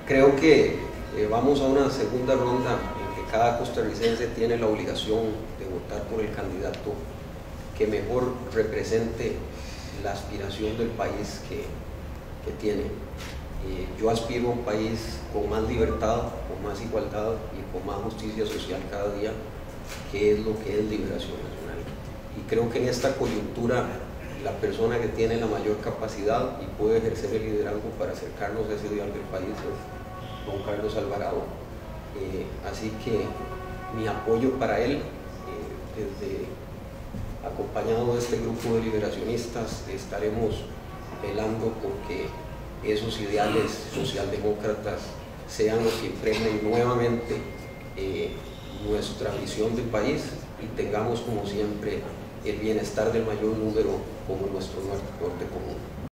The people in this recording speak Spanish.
Creo que vamos a una segunda ronda en que cada costarricense tiene la obligación de votar por el candidato que mejor represente la aspiración del país que tiene. Yo aspiro a un país con más libertad, con más igualdad y con más justicia social cada día, que es lo que es Liberación Nacional. Y creo que en esta coyuntura la persona que tiene la mayor capacidad y puede ejercer el liderazgo para acercarnos a ese ideal del país es don Carlos Alvarado. Así que mi apoyo para él, acompañado de este grupo de liberacionistas, estaremos velando porque esos ideales socialdemócratas sean los que impregnen nuevamente nuestra visión del país y tengamos como siempre el bienestar del mayor número como nuestro norte común.